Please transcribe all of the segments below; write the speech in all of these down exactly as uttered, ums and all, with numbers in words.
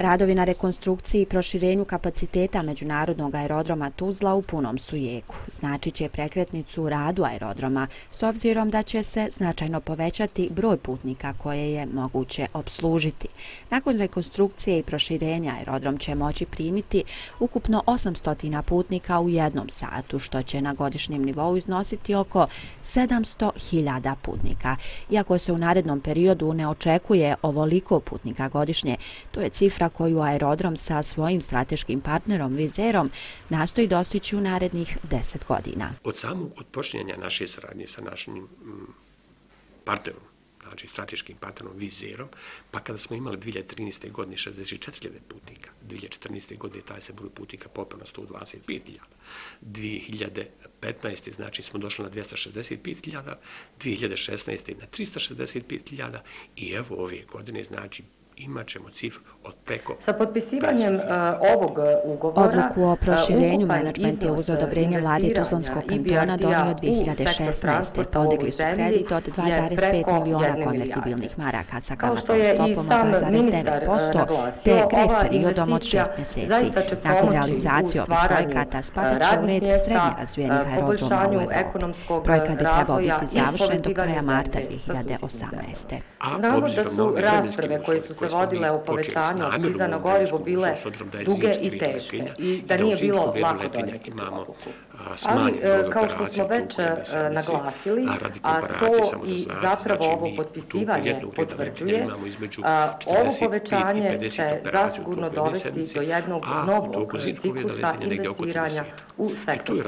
Radovi na rekonstrukciji i proširenju kapaciteta međunarodnog aerodroma Tuzla u punom su jeku. Značit će prekretnicu u radu aerodroma, s obzirom da će se značajno povećati broj putnika koje je moguće obslužiti. Nakon rekonstrukcije i proširenja aerodrom će moći primiti ukupno osamsto putnika u jednom satu, što će na godišnjem nivou iznositi oko sedamsto hiljada putnika. Iako se u narednom periodu ne očekuje ovoliko putnika godišnje, to je cifra koju aerodrom sa svojim strateškim partnerom Vizerom nastoji dostići u narednih deset godina. Od samog otpočinjanja naše saradnje sa našim partnerom, znači strateškim partnerom Vizerom, pa kada smo imali dvije hiljade trinaeste. godine šezdeset četiri hiljade putnika, dvije hiljade četrnaeste. godine taj se broj putnika popeo na sto dvadeset pet hiljada, dvije hiljade petnaeste. znači smo došli na dvjesto šezdeset pet hiljada, dvije hiljade šesnaeste. na tristo šezdeset pet hiljada i evo ove godine znači imat ćemo cifru od preko... Sa potpisivanjem uh, ovog ugovora... Odluku o proširenju menadžment je uz odobrenje vlade Tuzlanskog kantona donio dvije hiljade šesnaeste. Podigli su kredit od dva zarez pet miliona konvertibilnih maraka sa kamatnom stopom od dva zarez devet posto te grejs periodom od šest mjeseci. Nakon realizacije ovih projekata spadat će u red srednje razvijenih aerodroma u Evropi. Projekat bi trebao biti završen do kraja marta dvije hiljade osamnaeste. Znamo da su rasprave koje su se vodile o povećanju akciza na gorivo bile duge i teške i da nije bilo lako donijeti odluku. Ali, kao što smo već naglasili, a to i zapravo ovo potpisivanje potvrđuje, ovo povećanje će zasigurno dovesti do jednog novog ciklusa investiranja u sektor.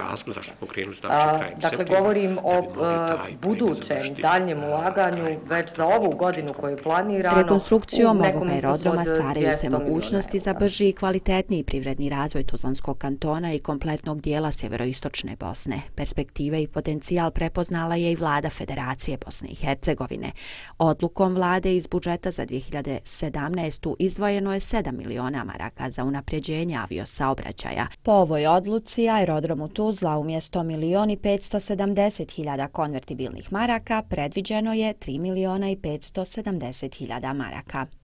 Dakle, govorim o budućem daljnjem ulaganju već za ovu godinu koju je planirano. Rekonstrukcijom ovog aerodroma stvaraju se mogućnosti za brži i kvalitetniji privredni razvoj Tuzlanskog kantona i kompletnog dijela sjeveroistočne Bosne. Perspektive i potencijal prepoznala je i vlada Federacije Bosne i Hercegovine. Odlukom vlade iz budžeta za dvije hiljade sedamnaestu. izdvojeno je sedam miliona maraka za unapređenje aviosaobraćaja. Po ovoj odluci aerodromu Tuzla umjesto milion i petsto sedamdeset hiljada konvertibilnih maraka predviđeno je tri miliona i petsto sedamdeset hiljada maraka.